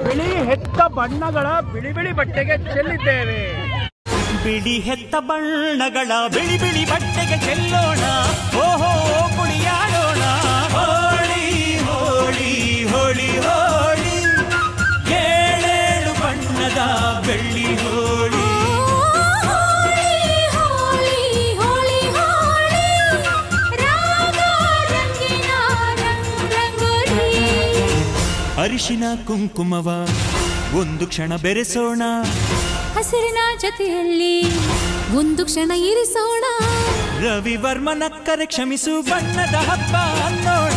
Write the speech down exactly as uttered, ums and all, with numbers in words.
ಬಿಳಿ ಹೆತ್ತ ಬಣ್ಣಗಳ ಬಿಳಿ ಬಿಳಿ ಬಟ್ಟೆಗೆ ಚೆಲ್ಲಿದ್ದೇವೆ. ಬಿಳಿ ಹೆತ್ತ ಬಣ್ಣಗಳ ಬಿಳಿ ಬಿಳಿ ಬಟ್ಟೆಗೆ ಚೆಲ್ಲೋಣ, ಓಹೋ ಕುಣಿಯಾಡೋಣ. ಹೋಳಿ ಹೋಳಿ ಹೋಳಿ ಹೋಳಿ, ಏಳೇಳು ಬಣ್ಣದ ಬೆಳ್ಳಿ ಹೋಳಿ. ಅರಿಶಿನ ಕುಂಕುಮವ ಒಂದು ಕ್ಷಣ ಬೆರೆಸೋಣ, ಹಸಿರಿನ ಜೊತೆಯಲ್ಲಿ ಒಂದು ಕ್ಷಣ ಇರಿಸೋಣ. ರವಿವರ್ಮನಕ್ಕರೆ ಕ್ಷಮಿಸು ಬಣ್ಣದ ಹಬ್ಬ ಅನ್ನೋಣ.